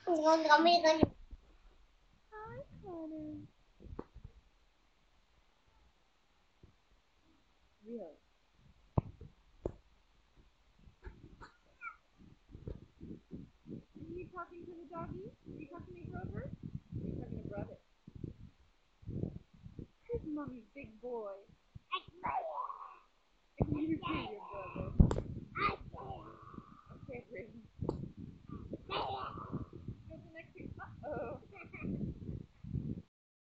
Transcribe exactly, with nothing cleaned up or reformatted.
Con kami kan. Hi, Connor. Really? Are you talking to the doggy? Are you talking to Grover? Are you talking to brother? Who's mommy's big boy? You too,